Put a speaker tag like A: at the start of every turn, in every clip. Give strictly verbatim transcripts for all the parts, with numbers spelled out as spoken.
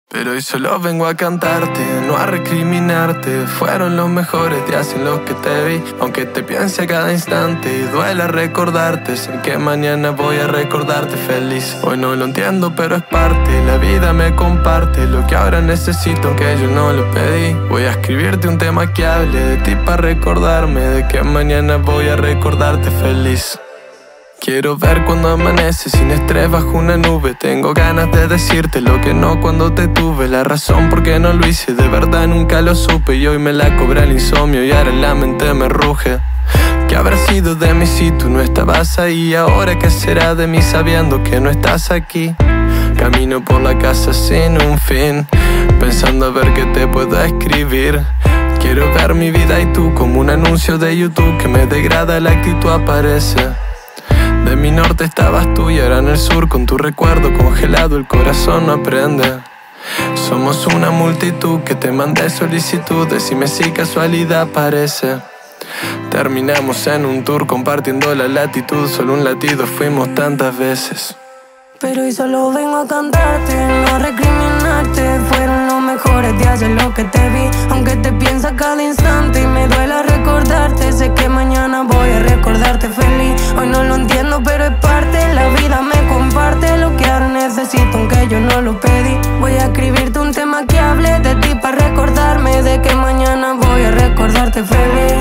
A: Pero hoy solo vengo a cantarte, no a recriminarte. Fueron los mejores días en los que te vi, aunque te piense a cada instante y duela recordarte. Sé que mañana voy a recordarte feliz. Hoy no lo entiendo, pero es parte, la vida me comparte lo que ahora necesito, aunque yo no lo pedí. Voy a escribirte un tema que hable de ti para recordarme de que mañana voy a recordarte feliz. Quiero ver cuando amanece sin estrés bajo una nube. Tengo ganas de decirte lo que no cuando te tuve. La razón por qué no lo hice, de verdad nunca lo supe. Y hoy me la cobra el insomnio y ahora la mente me ruge. ¿Qué habrá sido de mí si tú no estabas ahí? Ahora qué será de mí sabiendo que no estás aquí. Camino por la casa sin un fin, pensando a ver qué te puedo escribir. Quiero ver mi vida y tú como un anuncio de YouTube que me degrada, la actitud aparece. De mi norte estabas tú y ahora en el sur, con tu recuerdo congelado el corazón no aprende. Somos una multitud que te mandé solicitud, decime si casualidad parece. Terminamos en un tour compartiendo la latitud, solo un latido fuimos tantas veces.
B: Pero hoy solo vengo a cantarte, no a recriminarte. Fueron los mejores días en los que te vi, aunque te piensa cada instante y me duela recordarte. Sé que mañana voy a recordarte feliz. Hoy no lo entiendo, pero es parte, la vida me comparte lo que ahora necesito, aunque yo no lo pedí. Voy a escribirte un tema que hable de ti para recordarme de que mañana voy a recordarte feliz.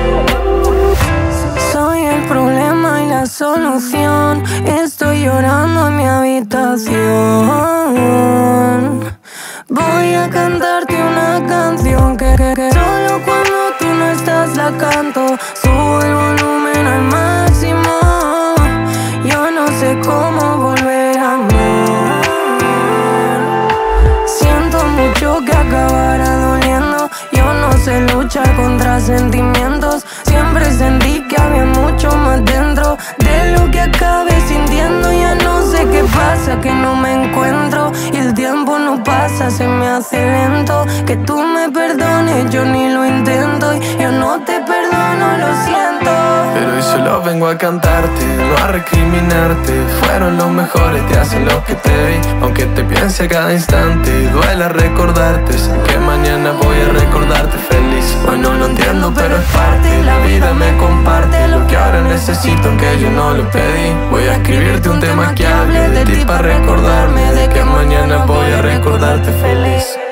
B: Soy el problema y la solución. Estoy llorando en mi habitación. Voy a cantarte una canción que, que, que solo cuando tú no estás la canto. Subo el volumen al máximo. Yo no sé cómo volver a amar. Siento mucho que acabará doliendo. Yo no sé luchar contra sentimientos. Siempre sentí que había mucho más dentro de lo que acabé sintiendo. Ya no sé qué pasa, que no me encuentro y el tiempo no pasa, se me hace lento. Que tú me perdones, yo ni lo intento y yo no te perdono, lo siento.
A: Pero hoy solo vengo a cantarte, no a recriminarte. Fueron los mejores días en los que te vi, aunque te piense a cada instante y duela recordarte. Sé que mañana voy a recordarte feliz. Hoy no lo entiendo, pero es parte, la vida me comparte lo que ahora necesito, aunque yo no lo pedí. Voy a escribirte un tema que hable de ti para recordarme de que mañana voy a recordarte feliz.